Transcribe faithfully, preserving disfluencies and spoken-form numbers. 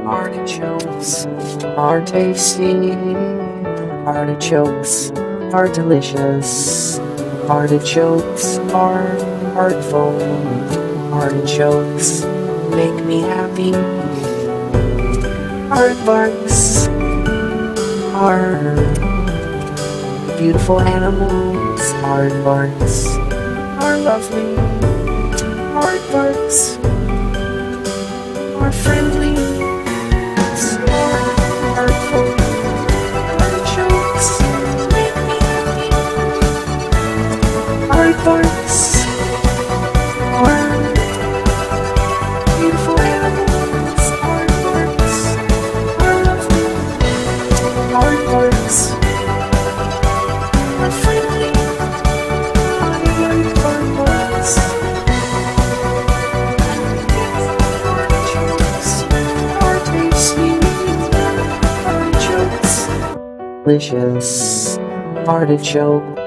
Artichokes are tasty. Artichokes are delicious. Artichokes are artful. Artichokes make me happy. Aardvarks are beautiful animals. Aardvarks are lovely. Aardvarks are friendly. Artful. Artichokes make me happy. Aardvarks are beautiful animals. Aardvarks are lovely. Aardvarks are friendly. Aardvarks delicious artichoke